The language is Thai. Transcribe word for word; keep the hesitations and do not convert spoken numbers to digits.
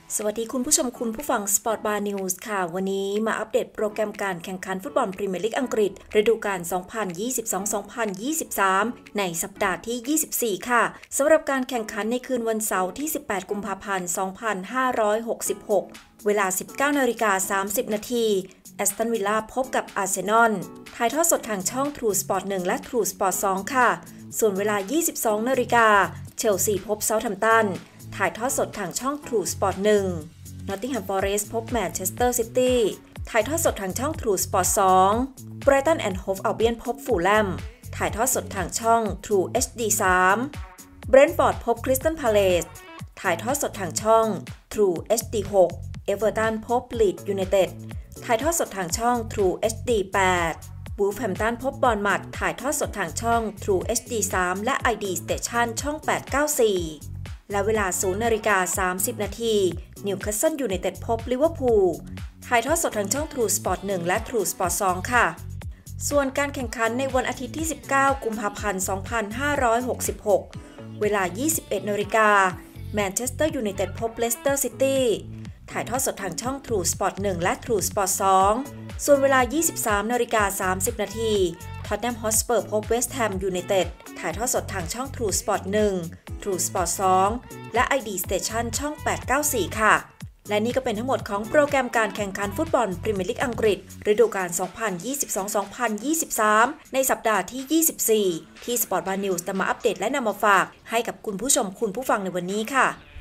สวัสดีคุณผู้ชมคุณผู้ฟัง Sport Bar News ค่ะวันนี้มาอัปเดตโปรแกรมการแข่งขันฟุตบอลพรีเมียร์ลีกอังกฤษฤดูกาล สองพันยี่สิบสอง สองพันยี่สิบสาม ในสัปดาห์ที่ ยี่สิบสี่ ค่ะสำหรับการแข่งขันในคืนวันเสาร์ที่ สิบแปด กุมภาพันธ์ สองพันห้าร้อยหกสิบหก เวลา สิบเก้านาฬิกาสามสิบนาทีแอสตันวิลล่าพบกับอาร์เซนอลถ่ายทอดสดทางช่อง True Sport หนึ่ง และ True Sport สอง ค่ะส่วนเวลา ยี่สิบสองนาฬิกาเชลซีพบเซาท์แฮมป์ตันถ่ายทอดสดทางช่อง True Sport หนึ่งNottingham Forest พบแมนเชสเตอร์ซิตี้ถ่ายทอดสดทางช่อง True Sport สอง Brighton and Hove Albion พบฟูลแลมถ่ายทอดสดทางช่อง True เอช ดี สาม Brentford พบ Crystal Palace ถ่ายทอดสดทางช่อง True เอช ดี หก Everton พบ Leeds United ถ่ายทอดสดทางช่อง True เอช ดี แปด Wolverhampton พบบอร์นมัธถ่ายทอดสดทางช่อง True เอช ดี สาม และ ไอ ดี Station ช่อง แปดเก้าสี่ และเวลา ศูนย์นาฬิกาสามสิบนาทีนิวคาสเซิลยูไนเต็ดพบลิเวอร์พูลถ่ายทอดสดทางช่อง True Sport หนึ่ง และ True Sport สอง ค่ะส่วนการแข่งขันในวันอาทิตย์ที่ สิบเก้า กุมภาพันธ์ สองพันห้าร้อยหกสิบหก เวลา ยี่สิบเอ็ดนาฬิกาแมนเชสเตอร์ยูไนเต็ดพบเลสเตอร์ซิตี้ถ่ายทอดสดทางช่อง True Sport หนึ่ง และ True Sport สอง ส่วนเวลา ยี่สิบสามนาฬิกาสามสิบนาทีท็อตแนมฮอตสเปอร์พบเวสต์แฮมยูไนเต็ดถ่ายทอดสดทางช่อง True Sport หนึ่ง True Sport สอง และ ไอ ดี Station ช่อง แปดเก้าสี่ ค่ะและนี่ก็เป็นทั้งหมดของโปรแกรมการแข่งขันฟุตบอลพรีเมียร์ลีกอังกฤษฤดูกาล สองพันยี่สิบสอง สองพันยี่สิบสาม ในสัปดาห์ที่ ยี่สิบสี่ ที่ Sport Bar News จะมาอัปเดตและนำมาฝากให้กับคุณผู้ชมคุณผู้ฟังในวันนี้ค่ะ